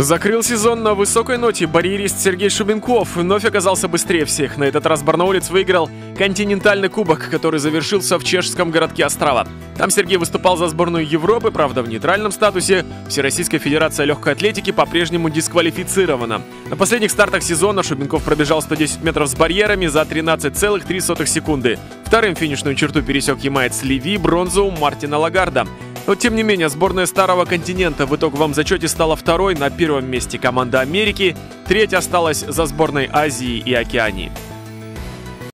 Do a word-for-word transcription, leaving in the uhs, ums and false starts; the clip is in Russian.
Закрыл сезон на высокой ноте барьерист Сергей Шубенков. Вновь оказался быстрее всех. На этот раз барнаулец выиграл континентальный кубок, который завершился в чешском городке Острава. Там Сергей выступал за сборную Европы, правда в нейтральном статусе. Всероссийская федерация легкой атлетики по-прежнему дисквалифицирована. На последних стартах сезона Шубенков пробежал сто десять метров с барьерами за тринадцать целых три сотых секунды. Вторым финишную черту пересек ямаец Леви, бронзу у Мартина Лагарда. Но, тем не менее, сборная Старого континента в итоговом зачете стала второй, на первом месте команда Америки, третья осталась за сборной Азии и Океании.